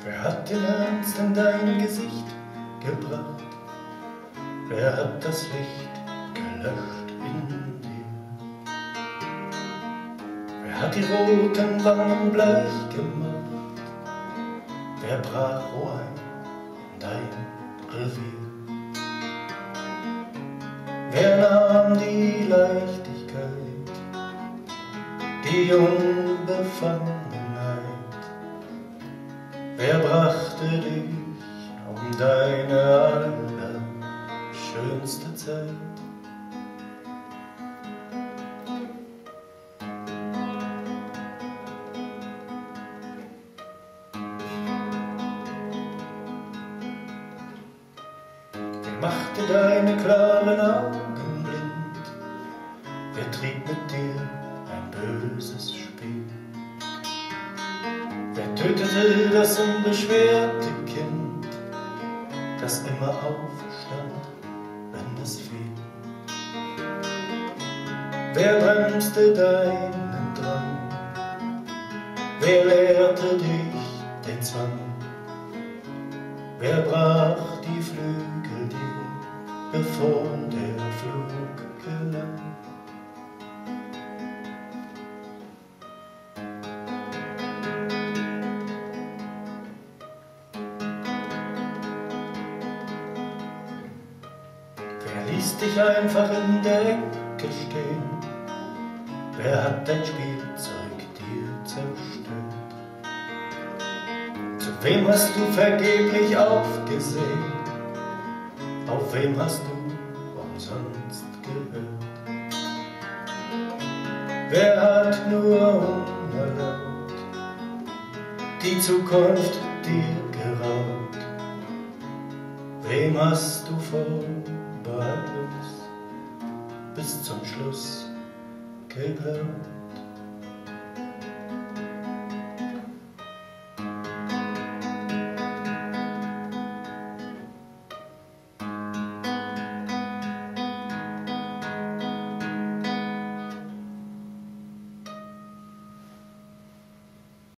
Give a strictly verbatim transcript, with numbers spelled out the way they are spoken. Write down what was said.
Wer hat den Ernst in dein Gesicht gebracht? Wer hat das Licht gelöscht in dir? Wer hat die roten Wangen bleich gemacht? Wer brach Roh ein in dein Revier? Wer nahm die Leichtigkeit, die Unbefangenheit? Wer brachte dich um deine allerschönste Zeit? Wer machte deine klaren Augen blind? Wer trieb mit dir ein böses Spiel? Wer tötete das unbeschwerte Kind, das immer aufstand, wenn es fiel? Wer bremste deinen Drang? Wer lehrte dich den Zwang? Wer brach die Flügel dir, bevor der Flug gelang? Wer ließ dich einfach in der Ecke stehen? Wer hat dein Spielzeug dir zerstört? Zu wem hast du vergeblich aufgesehen? Auf wem hast du umsonst gehört? Wer hat nur unerlaubt die Zukunft dir geraubt? Wem hast du vorbehaltlos bis zum Schluss geglaubt?